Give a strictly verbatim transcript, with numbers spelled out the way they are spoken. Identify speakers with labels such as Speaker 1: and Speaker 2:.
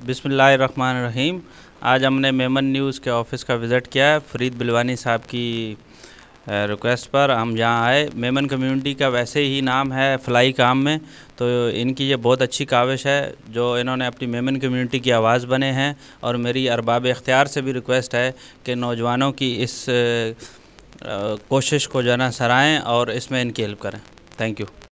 Speaker 1: बिस्मिल्लाहिर्रहमानिर्रहीम। आज हमने मेमन न्यूज़ के ऑफ़िस का विज़िट किया है फ़रीद बिलवानी साहब की रिक्वेस्ट पर हम यहाँ आए। मेमन कम्युनिटी का वैसे ही नाम है फलाई काम में, तो इनकी ये बहुत अच्छी काविश है जो इन्होंने अपनी मेमन कम्युनिटी की आवाज़ बने हैं। और मेरी अरबाब इख्तियार से भी रिक्वेस्ट है कि नौजवानों की इस कोशिश को जो है ना सराहें और इसमें इनकी हेल्प करें। Thank you.